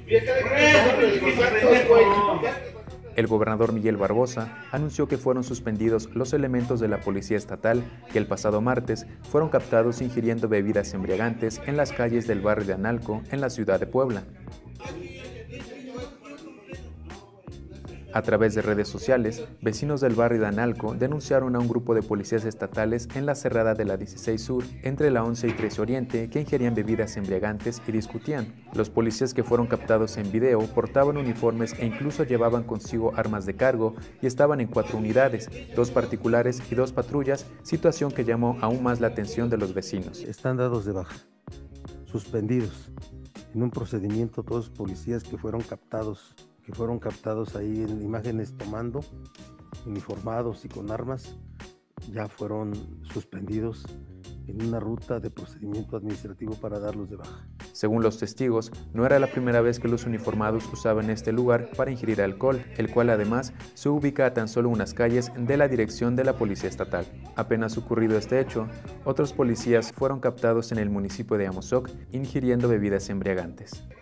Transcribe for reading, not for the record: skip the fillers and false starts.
El gobernador Miguel Barbosa anunció que fueron suspendidos los elementos de la Policía Estatal que el pasado martes fueron captados ingiriendo bebidas embriagantes en las calles del barrio de Analco, en la ciudad de Puebla. A través de redes sociales, vecinos del barrio de Analco denunciaron a un grupo de policías estatales en la cerrada de la 16 Sur, entre la 11 y 13 Oriente, que ingerían bebidas embriagantes y discutían. Los policías que fueron captados en video portaban uniformes e incluso llevaban consigo armas de cargo y estaban en 4 unidades, 2 particulares y 2 patrullas, situación que llamó aún más la atención de los vecinos. Están dados de baja, suspendidos. En un procedimiento todos los policías que fueron captados ahí en imágenes tomando, uniformados y con armas, ya fueron suspendidos en una ruta de procedimiento administrativo para darlos de baja. Según los testigos, no era la primera vez que los uniformados usaban este lugar para ingerir alcohol, el cual además se ubica a tan solo unas calles de la dirección de la Policía Estatal. Apenas ocurrido este hecho, otros policías fueron captados en el municipio de Amozoc ingiriendo bebidas embriagantes.